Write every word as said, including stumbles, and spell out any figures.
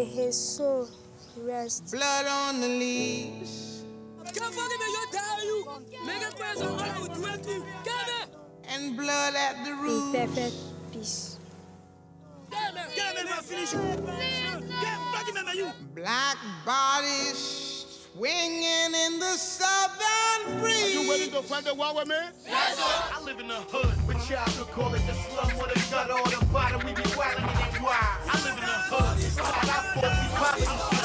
his soul rest. Blood on the leaves. And blood at the roots. In perfect peace. Black bodies swinging in the southern breeze. Are you ready to find the one with me? Yes, sir. I live in the hood, but y'all could call it the slum with a gut or the bottom. We be wildin' in that wild. I live in the hood, so I got forty poppin'.